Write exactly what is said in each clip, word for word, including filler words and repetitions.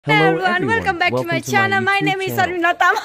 Hello everyone, welcome back welcome to my to channel. My, my name is Sarmila Tama.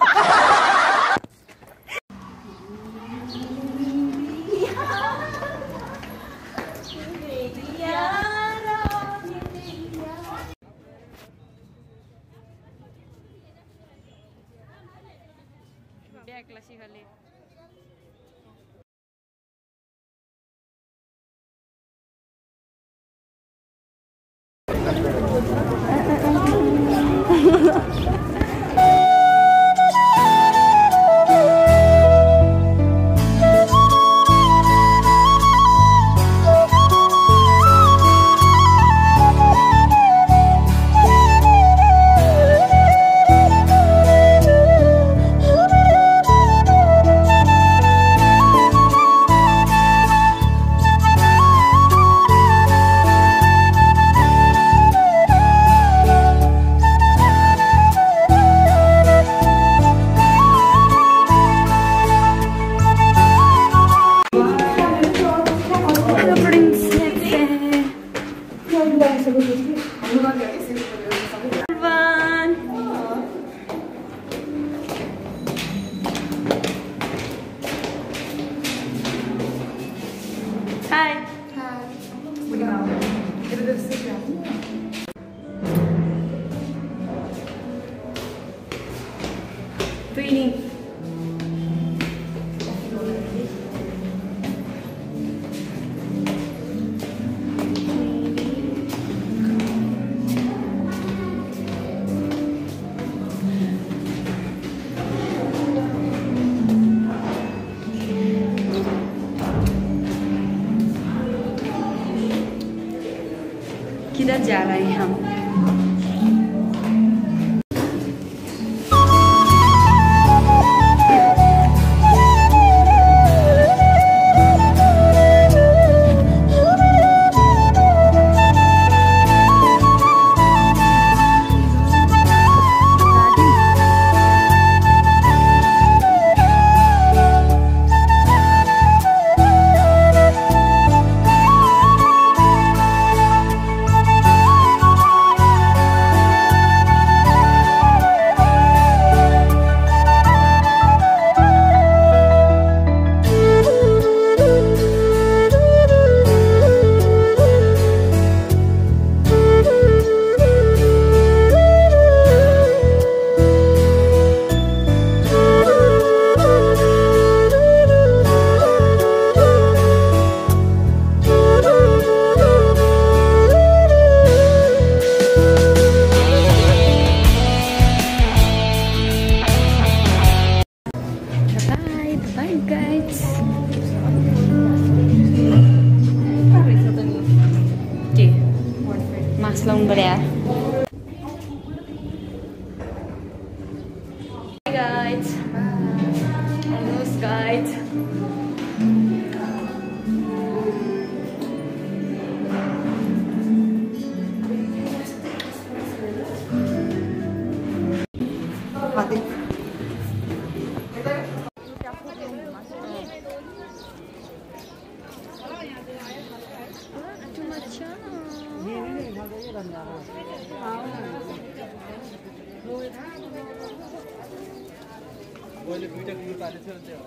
Hi. Hi. Twinning. किधर जा रहे हैं हम? Long but yeah. Hey guys, almost guys. मैले दुईटा clip हालेको थियो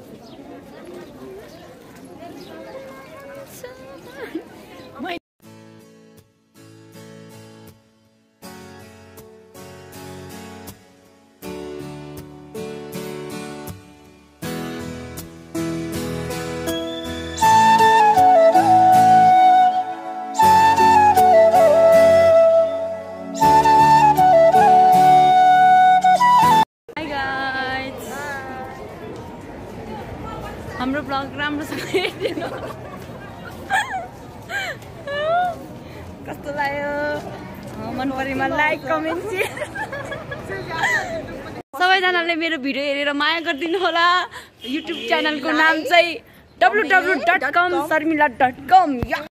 हाम्रो ब्लग राम्रोसँग हेरिदिनु कस्तो लाग्यो मन परेमा लाइक कमेन्ट शेयर सबैजनाले मेरो भिडियो हेरेर माया गरिदिनु होला युट्युब च्यानलको नाम चाहिँ W W W dot com Sharmila dot कम